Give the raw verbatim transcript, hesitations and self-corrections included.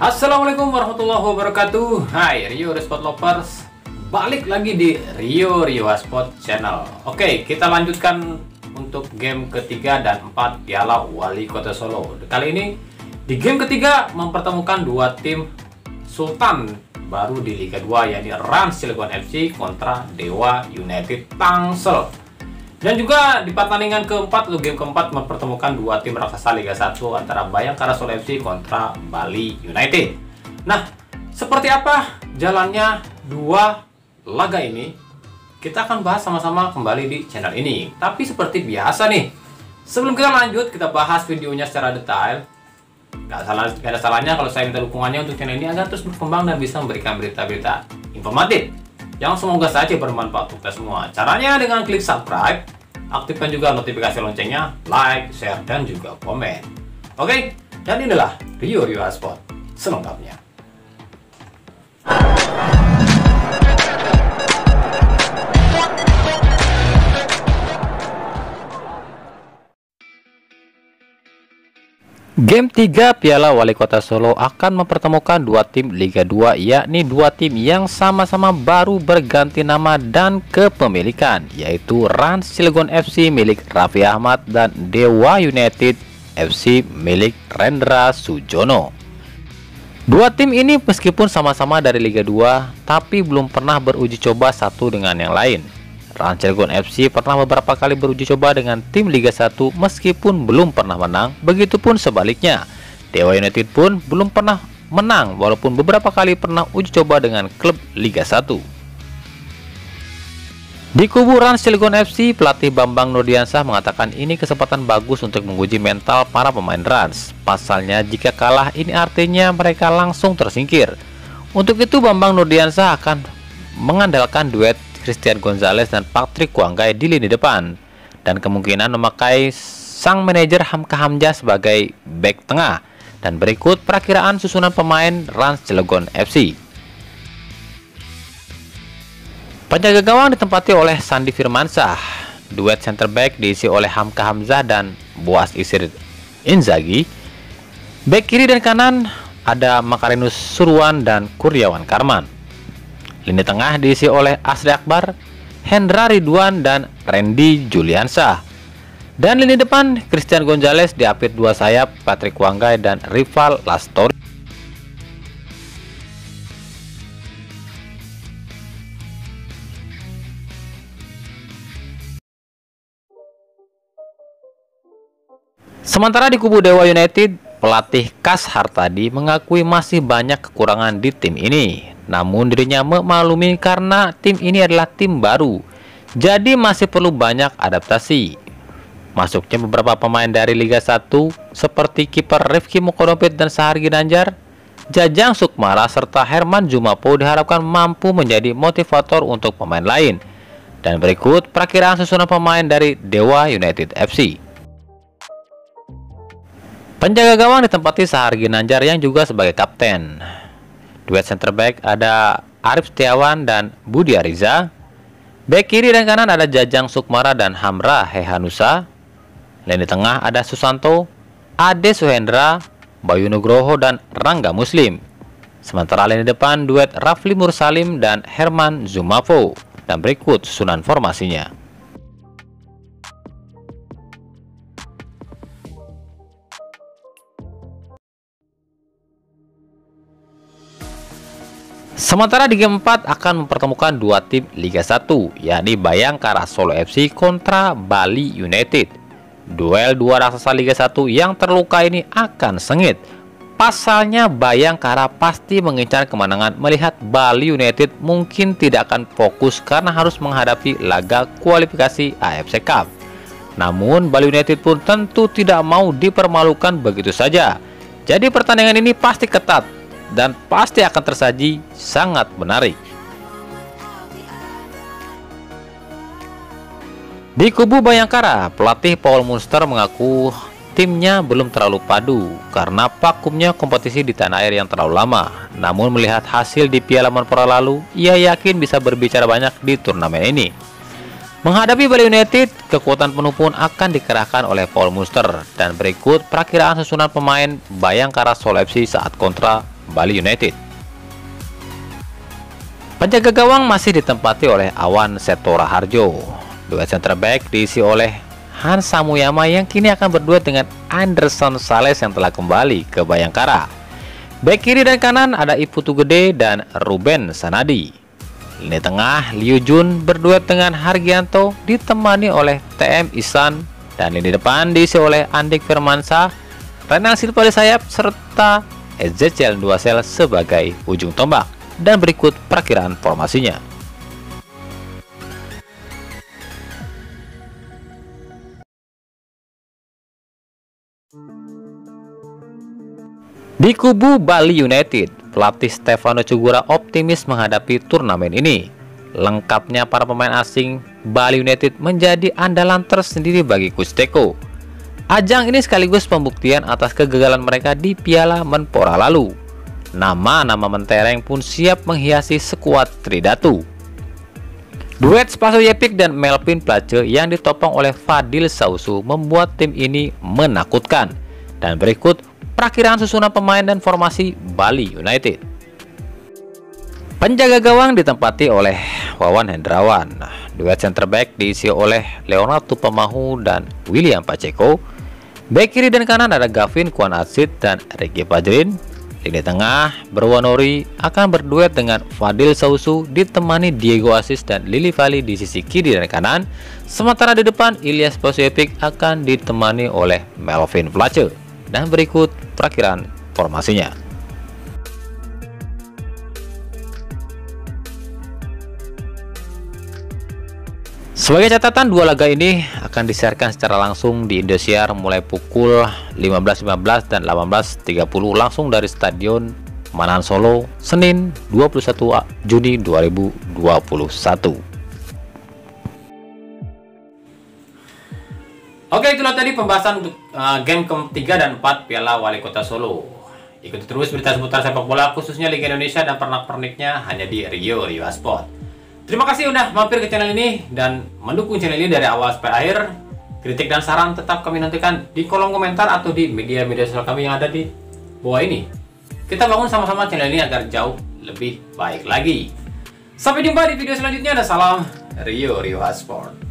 Assalamualaikum warahmatullahi wabarakatuh. Hai Rio Sport Lovers, balik lagi di Rio Rio Sport Channel. Oke, kita lanjutkan untuk game ketiga dan empat Piala Wali Kota Solo. Kali ini di game ketiga mempertemukan dua tim Sultan baru di Liga dua, yakni Rans Cilegon F C kontra Dewa United Tangsel. Dan juga di pertandingan keempat, atau game keempat, mempertemukan dua tim raksasa Liga satu antara Bayangkara Solo F C kontra Bali United. Nah, seperti apa jalannya dua laga ini? Kita akan bahas sama-sama kembali di channel ini. Tapi seperti biasa nih, sebelum kita lanjut, kita bahas videonya secara detail. Gak, salah, gak ada salahnya kalau saya minta dukungannya untuk channel ini agar terus berkembang dan bisa memberikan berita-berita informatif yang semoga saja bermanfaat untuk kita semua. Caranya dengan klik subscribe, aktifkan juga notifikasi loncengnya, like, share, dan juga komen. Oke, dan inilah Rio Rio Sport selengkapnya. Game tiga Piala Wali Kota Solo akan mempertemukan dua tim Liga dua, yakni dua tim yang sama-sama baru berganti nama dan kepemilikan, yaitu Rans Cilegon F C milik Raffi Ahmad dan Dewa United F C milik Rendra Sujono. Dua tim ini meskipun sama-sama dari Liga dua, tapi belum pernah beruji coba satu dengan yang lain. Rans Cilegon F C pernah beberapa kali beruji coba dengan tim Liga satu meskipun belum pernah menang, begitupun sebaliknya. Dewa United pun belum pernah menang walaupun beberapa kali pernah uji coba dengan klub Liga satu. Di kubu Rans Cilegon F C, pelatih Bambang Nurdiansyah mengatakan ini kesempatan bagus untuk menguji mental para pemain Rans. Pasalnya jika kalah ini artinya mereka langsung tersingkir. Untuk itu Bambang Nurdiansyah akan mengandalkan duet Christian Gonzalez dan Patrick Kuanggai di lini depan, dan kemungkinan memakai sang manajer Hamka Hamzah sebagai bek tengah. Dan berikut perakiraan susunan pemain Rans Cilegon F C. Penjaga gawang ditempati oleh Sandi Firmansyah. Duet center back diisi oleh Hamka Hamzah dan Boas Isir Inzaghi. Bek kiri dan kanan ada Makarinus Surwan dan Kurniawan Karman. Lini tengah diisi oleh Asri Akbar, Hendra Ridwan, dan Randy Juliansyah. Dan lini depan Christian Gonzalez diapit dua sayap, Patrick Kuanggai dan Rival Lastori. Sementara di kubu Dewa United, pelatih Kas Hartadi mengakui masih banyak kekurangan di tim ini. Namun dirinya memaklumi karena tim ini adalah tim baru, jadi masih perlu banyak adaptasi. Masuknya beberapa pemain dari Liga satu seperti kiper Rifki Mukodompit dan Sahar Ginanjar, Jajang Sukmara, serta Herman Jumapo diharapkan mampu menjadi motivator untuk pemain lain. Dan berikut perakiraan susunan pemain dari Dewa United F C. Penjaga gawang ditempati Sahar Ginanjar yang juga sebagai kapten. Duet center back ada Arif Setiawan dan Budi Ariza. Back kiri dan kanan ada Jajang Sukmara dan Hamra Hehanusa. Lini tengah ada Susanto, Ade Suhendra, Bayu Nugroho, dan Rangga Muslim. Sementara lini depan duet Rafli Mursalim dan Herman Zumafo. Dan berikut susunan formasinya. Sementara di game empat akan mempertemukan dua tim Liga satu, yakni Bayangkara Solo F C kontra Bali United. Duel dua raksasa Liga satu yang terluka ini akan sengit. Pasalnya Bayangkara pasti mengincar kemenangan melihat Bali United mungkin tidak akan fokus karena harus menghadapi laga kualifikasi A F C Cup. Namun Bali United pun tentu tidak mau dipermalukan begitu saja. Jadi pertandingan ini pasti ketat dan pasti akan tersaji sangat menarik. Di kubu Bayangkara, pelatih Paul Munster mengaku timnya belum terlalu padu karena vakumnya kompetisi di tanah air yang terlalu lama. Namun melihat hasil di Piala Menpora lalu, ia yakin bisa berbicara banyak di turnamen ini. Menghadapi Bali United, kekuatan penuh pun akan dikerahkan oleh Paul Munster. Dan berikut perakiraan susunan pemain Bayangkara Solo F C saat kontra Bali United. Penjaga gawang masih ditempati oleh Awan Setora Harjo. Duet center back diisi oleh Hans Samuyama yang kini akan berduet dengan Anderson Sales yang telah kembali ke Bayangkara. Back kiri dan kanan ada Iputu Gede dan Ruben Sanadi. Lini tengah Liu Jun berduet dengan Hargianto ditemani oleh T M Ihsan, dan lini depan diisi oleh Andik Firmansyah, Renal Silva di sayap serta Ezekiel Duasel sebagai ujung tombak. Dan berikut perakiraan formasinya. Di kubu Bali United, pelatih Stefano Cugura optimis menghadapi turnamen ini. Lengkapnya para pemain asing, Bali United menjadi andalan tersendiri bagi Coach Teko. Ajang ini sekaligus pembuktian atas kegagalan mereka di Piala Menpora lalu. Nama-nama mentereng pun siap menghiasi skuad Tridatu. Duet Spaso Yepik dan Melvin Place yang ditopang oleh Fadil Sausu membuat tim ini menakutkan. Dan berikut perakiraan susunan pemain dan formasi Bali United. Penjaga gawang ditempati oleh Wawan Hendrawan. Duet center back diisi oleh Leonardo Pamahu dan William Pacheco. Back kiri dan kanan ada Gavin Kwan Atsit dan Ricky Fajrin. Lini tengah Berwanori akan berduet dengan Fadil Sausu ditemani Diego Asis dan Lili Vali di sisi kiri dan kanan. Sementara di depan Ilyas Pasoyepik akan ditemani oleh Melvin Place. Dan berikut perakiraan formasinya. Sebagai catatan, dua laga ini akan disiarkan secara langsung di Indosiar mulai pukul lima belas lima belas dan delapan belas tiga puluh langsung dari Stadion Manahan Solo, Senin dua puluh satu Juni dua ribu dua puluh satu. Oke, itulah tadi pembahasan untuk uh, game ketiga dan empat Piala Wali Kota Solo. Ikuti terus berita seputar sepak bola khususnya Liga Indonesia dan pernak-perniknya hanya di Rio Rio Sport. Terima kasih udah mampir ke channel ini dan mendukung channel ini dari awal sampai akhir. Kritik dan saran tetap kami nantikan di kolom komentar atau di media-media sosial kami yang ada di bawah ini. Kita bangun sama-sama channel ini agar jauh lebih baik lagi. Sampai jumpa di video selanjutnya dan salam Rio Rio Sport.